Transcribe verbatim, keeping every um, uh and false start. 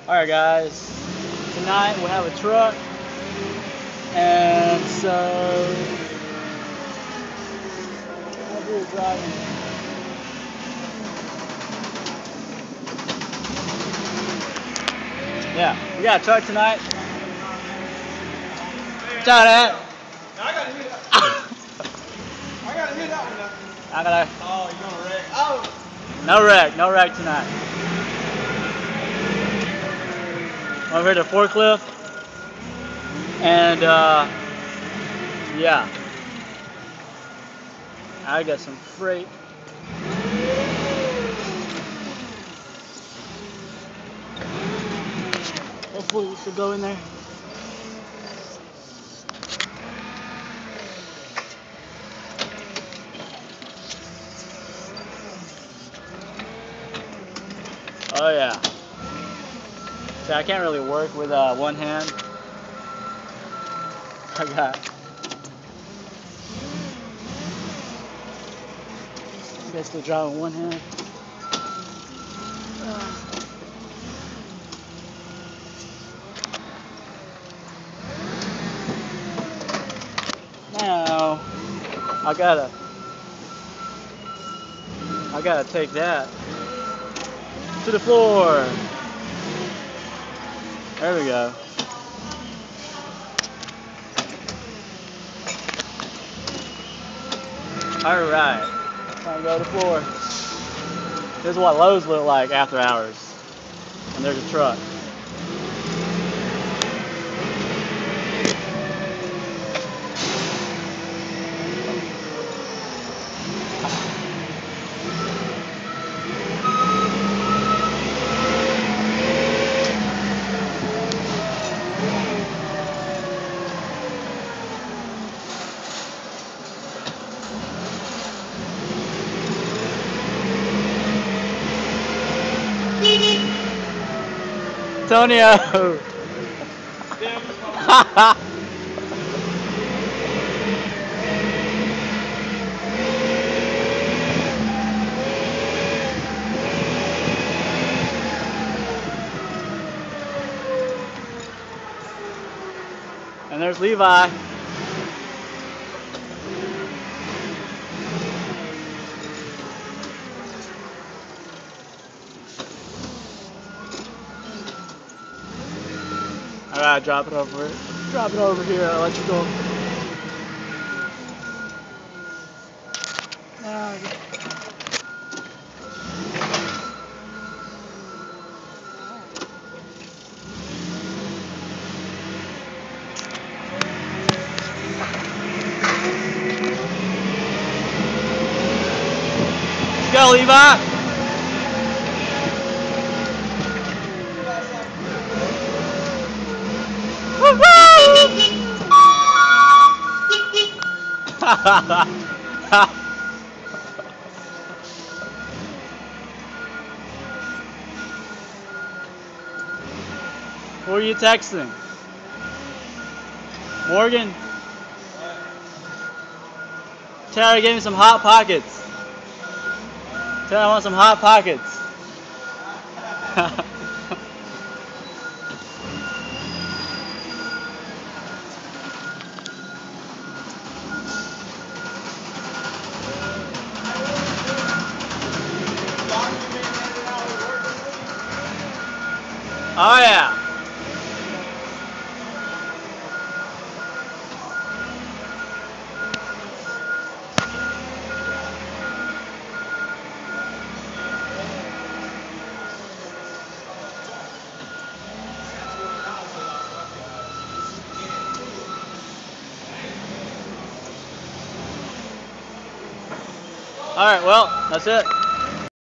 Alright guys, tonight we'll have a truck, and so I'll do the driving. Yeah, we got a truck tonight. Try that. I gotta hear that. I gotta hear that one now. I gotta. Oh, you're gonna wreck. Oh. No wreck, no wreck tonight. Over here to forklift, and uh, yeah, I got some freight. Hopefully, we should go in there. Oh yeah. See, I can't really work with uh, one hand. I got. I guess to drive with one hand. Now I gotta. I gotta take that to the floor. There we go. Alright. Time to go to the floor. This is what Lowe's look like after hours. And there's a truck. Antonio! And there's Levi. Alright, drop it over. Drop it over here, electrical. Uh, Let's go, Levi! Who are you texting? Morgan? Tell her to give me some Hot Pockets. Tell her I want some Hot Pockets. Oh yeah. All right, well, that's it.